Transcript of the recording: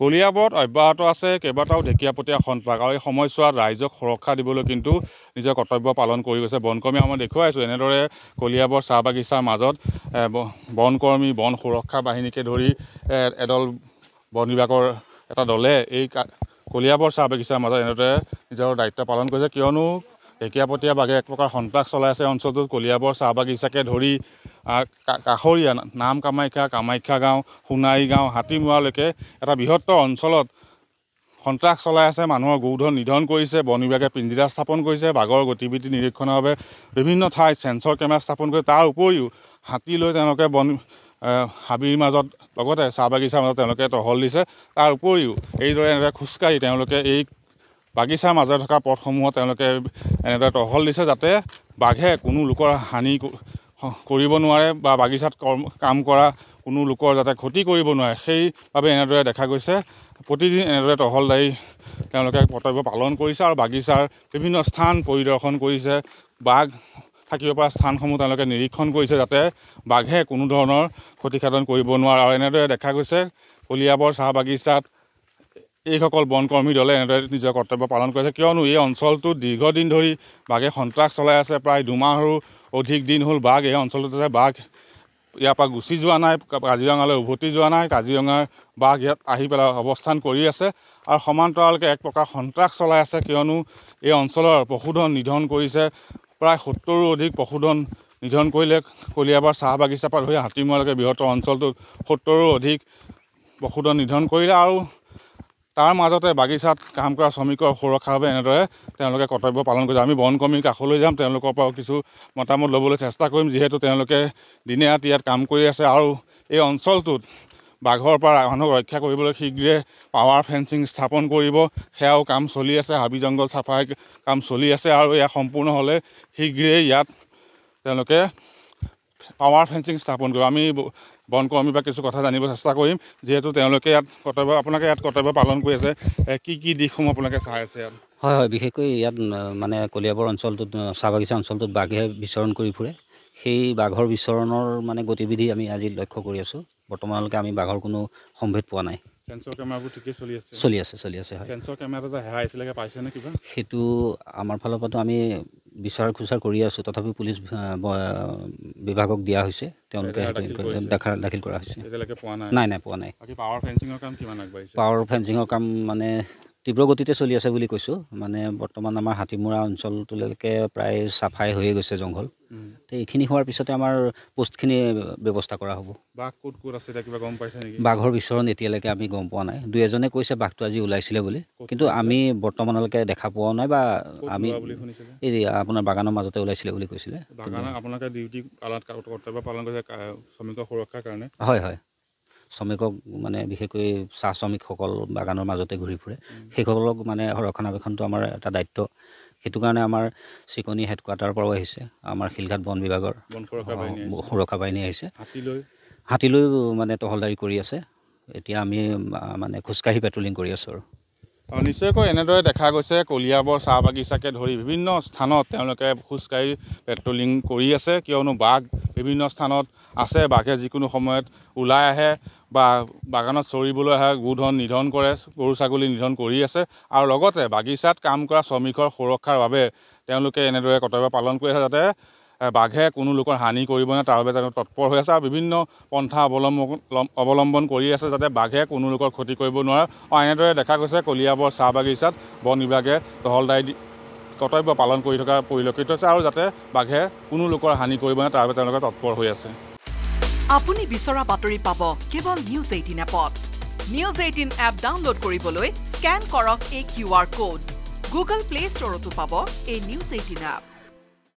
কলিয়াবৰত অব্যাহত আছে কেইবাটাও ঢেকীয়াপতীয়া সন্ত্ৰাস আৰু এই সময়ছোৱাত ৰাইজক সুৰক্ষা দিবলৈ কিন্তু নিজৰ কৰ্তব্য পালন কৰি গৈছে বনকৰ্মী। মই দেখুৱাইছোঁ এনেদৰে কলিয়াবৰ চাহ বাগিচাৰ মাজত বনকৰ্মী বন সুৰক্ষা বাহিনীকে ধৰি এদল বন বিভাগৰ এটা দলে এই কলিয়াবৰ চাহ বাগিচাৰ মাজত এনেদৰে নিজৰ দায়িত্ব পালন কৰিছে, কিয়নো ঢেকীয়াপতীয়া বাঘে এক প্ৰকাৰ সন্ত্ৰাস চলাই আছে অঞ্চলটোত। কলিয়াবৰ চাহ বাগিচাকে ধৰি কাষৰীয়া নাম কামাখ্যা গাঁও, সোণাৰী গাঁও, হাতীমূৰালৈকে এটা বৃহত্তৰ অঞ্চলত সন্ত্ৰাস চলাই আছে। মানুহৰ গৌধন নিধন কৰিছে। বন বিভাগে পিঞ্জিৰা স্থাপন কৰিছে। বাঘৰ গতিবিধি নিৰীক্ষণৰ বাবে বিভিন্ন ঠাইত চেঞ্চৰ কেমেৰা স্থাপন কৰিছে। তাৰ উপৰিও হাতী লৈ তেওঁলোকে হাবিৰ মাজত লগতে চাহ বাগিচাৰ মাজত তেওঁলোকে টহল দিছে। তাৰ উপৰিও এইদৰে এনেদৰে খোজকাঢ়ি তেওঁলোকে এই বাগিচাৰ মাজত থকা পথসমূহত তেওঁলোকে এনেদৰে টহল দিছে, যাতে বাঘে কোনো লোকৰ হানি কৰিব নোৱাৰে বা বাগিচাত কাম কৰা কোনো লোকৰ যাতে ক্ষতি কৰিব নোৱাৰে, সেইবাবে এনেদৰে দেখা গৈছে। প্ৰতিদিন এনেদৰে টহলদাৰী তেওঁলোকে কৰ্তব্য পালন কৰিছে আৰু বাগিচাৰ বিভিন্ন স্থান পৰিদৰ্শন কৰিছে। বাঘ থাকিব পৰা স্থানসমূহ তেওঁলোকে নিৰীক্ষণ কৰিছে, যাতে বাঘে কোনো ধৰণৰ ক্ষতিসাধন কৰিব নোৱাৰে। আৰু এনেদৰে দেখা গৈছে কলিয়াবৰ চাহ বাগিচাত এইসকল বনকৰ্মী দলে এনেদৰে নিজৰ কৰ্তব্য পালন কৰিছে, কিয়নো এই অঞ্চলটোত দীৰ্ঘদিন ধৰি বাঘে সন্ত্ৰাস চলাই আছে। প্ৰায় 2 মাহৰো অধিক দিন হ'ল বাঘ এই অঞ্চলটোত আছে। বাঘ ইয়াৰ পৰা গুচি যোৱা নাই, কাজিৰঙালৈ উভতি যোৱা নাই। কাজিৰঙাৰ বাঘ ইয়াত আহি পেলাই অৱস্থান কৰি আছে আৰু সমান্তৰালকৈ এক প্ৰকাৰ সন্ত্ৰাস চলাই আছে, কিয়নো এই অঞ্চলৰ পশুধন নিধন কৰিছে। প্ৰায় 70ৰো অধিক পশুধন নিধন কৰিলে কলিয়াবৰ চাহ বাগিচাৰ পৰা ধৰি হাতীমূৰালৈকে বৃহত্তৰ অঞ্চলটোত 70ৰো অধিক পশুধন নিধন কৰিলে। আৰু তাৰ মাজতে বাগিচাত কাম কৰা শ্ৰমিকৰ সুৰক্ষাৰ বাবে এনেদৰে তেওঁলোকে কৰ্তব্য পালন কৰিছে। আমি বনকৰ্মীৰ কাষলৈ যাম, তেওঁলোকৰ পৰাও কিছু মতামত ল'বলৈ চেষ্টা কৰিম, যিহেতু তেওঁলোকে দিনে ৰাতি ইয়াত কাম কৰি আছে। আৰু এই অঞ্চলটোত বাঘৰ পৰা মানুহক ৰক্ষা কৰিবলৈ শীঘ্ৰে পাৱাৰ ফেঞ্চিং স্থাপন কৰিব, সেয়াও কাম চলি আছে। হাবি জংঘল চাফাই কাম চলি আছে আৰু এয়া সম্পূৰ্ণ হ'লে শীঘ্ৰেই ইয়াত তেওঁলোকে পাৱাৰ ফেঞ্চিং স্থাপন কৰিব। আমি বনকৰ্মীৰ পৰা কিছু কথা জানিব চেষ্টা কৰিম, যিহেতু তেওঁলোকে ইয়াত আপোনালোকে ইয়াত কৰ্তব্য পালন কৰি আছে। কি দিশসমূহ আপোনালোকে চাই আছে ইয়াত? হয়, বিশেষকৈ ইয়াত মানে কলিয়াবৰ অঞ্চলটোত চাহ বাগিচা অঞ্চলটোত বাঘে বিচৰণ কৰি ফুৰে। সেই বাঘৰ বিচৰণৰ মানে গতিবিধি আমি আজি লক্ষ্য কৰি আছোঁ। বৰ্তমানলৈকে আমি বাঘৰ কোনো সম্ভেদ পোৱা নাই। চেঞ্চৰ কেমেৰাবোৰ ঠিকেই চলি আছে? চলি আছে হয়। চেঞ্চৰ কেমেৰাটো যে হেৰাইছিলেগে, পাইছেনে কিবা? সেইটো আমাৰ ফালৰ পৰাতো আমি বিচাৰ খোচাৰ কৰি আছোঁ, তথাপিও পুলিচ বিভাগক দিয়া হৈছে, তেওঁলোকে দাখিল কৰা হৈছে। এতিয়ালৈকে পোৱা নাই? নাই পোৱা নাই। বাকী পাৱাৰ ফেঞ্চিঙৰ কাম কিমান আগবাঢ়িছে? পাৱাৰ ফেঞ্চিঙৰ কাম মানে তীব্ৰ গতিতে চলি আছে বুলি কৈছোঁ। মানে বৰ্তমান আমাৰ হাতীমূৰা অঞ্চলটোলৈকে প্ৰায় চাফাই হৈয়ে গৈছে জংঘল। তো এইখিনি হোৱাৰ পিছতে আমাৰ পোষ্টখিনি ব্যৱস্থা কৰা হ'ব। বাঘ ক'ত আছে এতিয়া কিবা গম পাইছে নেকি? বাঘৰ বিচৰণ এতিয়ালৈকে আমি গম পোৱা নাই। 2-এজনে কৈছে বাঘটো আজি ওলাইছিলে বুলি, কিন্তু আমি বৰ্তমানলৈকে দেখা পোৱা নাই। বা আমি এই আপোনাৰ বাগানৰ মাজতে ওলাইছিলে বুলি কৈছিলে। আপোনালোকে ডিউটি কৰ্তব্য পালন কৰিছে শ্ৰমিকৰ সুৰক্ষাৰ কাৰণে? হয়। শ্ৰমিকক মানে বিশেষকৈ চাহ শ্ৰমিকসকল বাগানৰ মাজতে ঘূৰি ফুৰে, সেইসকলক মানে ৰক্ষণাবেক্ষণটো আমাৰ এটা দায়িত্ব। সেইটো কাৰণে আমাৰ চিকনি হেডকোৱাৰ্টাৰৰ পৰাও আহিছে, আমাৰ শিলঘাট বন বিভাগৰ সুৰক্ষা বাহিনী আহিছে। হাতীলৈ মানে টহলদাৰী কৰি আছে। এতিয়া আমি মানে খোজকাঢ়ি পেট্ৰলিং কৰি আছোঁ আৰু নিশ্চয়কৈ এনেদৰে দেখা গৈছে কলিয়াবৰ চাহ বাগিচাকে ধৰি বিভিন্ন স্থানত তেওঁলোকে খোজকাঢ়ি পেট্ৰলিং কৰি আছে, কিয়নো বাঘ বিভিন্ন স্থানত আছে। বাঘে যিকোনো সময়ত ওলাই আহে বা বাগানত চৰিবলৈ আহে, গোধন নিধন কৰে, গৰু ছাগলী নিধন কৰি আছে। আৰু লগতে বাগিচাত কাম কৰা শ্ৰমিকৰ সুৰক্ষাৰ বাবে তেওঁলোকে এনেদৰে কৰ্তব্য পালন কৰি আছে, যাতে বাঘে কোনো লোকৰ হানি কৰিব নোৱাৰে, তাৰ বাবে তেওঁলোকে তৎপৰ হৈ আছে আৰু বিভিন্ন পন্থা অৱলম্বন কৰি আছে, যাতে বাঘে কোনো লোকৰ ক্ষতি কৰিব নোৱাৰে। আৰু এনেদৰে দেখা গৈছে কলিয়াবৰ চাহ বাগিচাত বন বিভাগে টহলদাৰী কৰ্তব্য পালন কৰি থকা পৰিলক্ষিত হৈছে, আৰু যাতে বাঘে কোনো লোকৰ হানি কৰিব নোৱাৰে তাৰ বাবে তেওঁলোকে তৎপৰ হৈ আছে। আপুনি বিচৰা বাতৰি পাব কেৱল News 18 এপত। News 18 এপ ডাউনলোড কৰিবলৈ স্কেন কৰক এই QR কোড। Google Play Storeতো পাব এই News 18 এপ।